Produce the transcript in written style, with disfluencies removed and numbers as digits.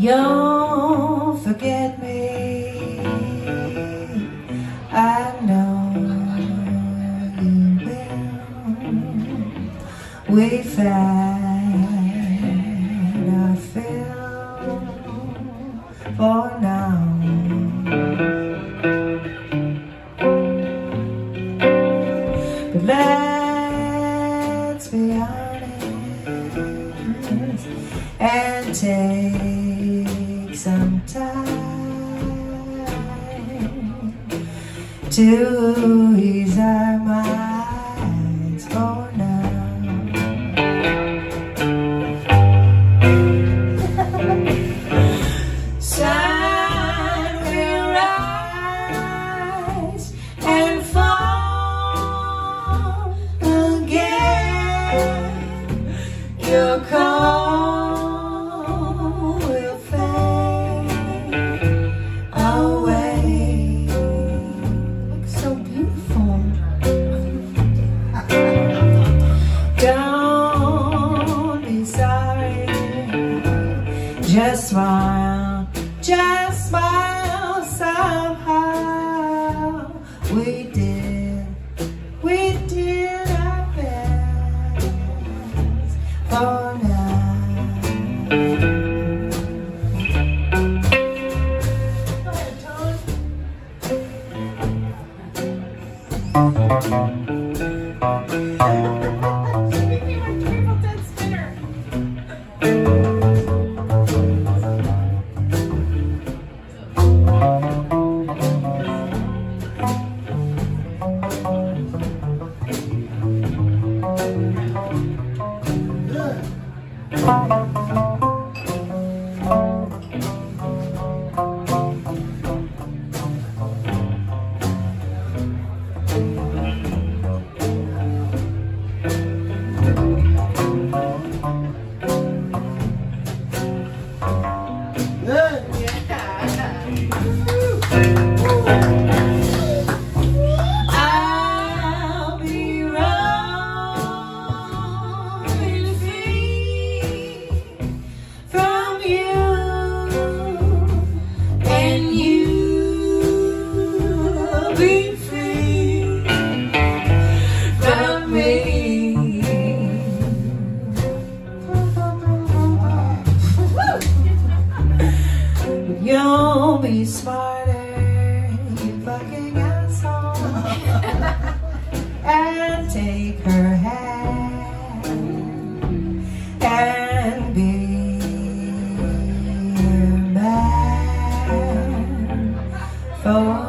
You'll forget me, I know you will. We've had our fill for now. But let's be honest and take some time to ease our minds for now. Sun will rise and fall again. Your cold will fade away. Looks so beautiful. Don't be sorry. Just smile. Just smile somehow. We did our best for now. Go ahead, Tom. She became a triple dead spinner. I'll be roaming free from you, and you'll be free from me. You'll be smarter, you fucking asshole, and take her hand and be her man for